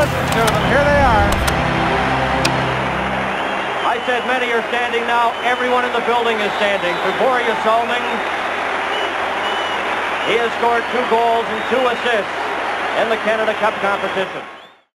listen to them. Here they are. I said many are standing now. Everyone in the building is standing for Börje Salming. He has scored 2 goals and 2 assists in the Canada Cup competition.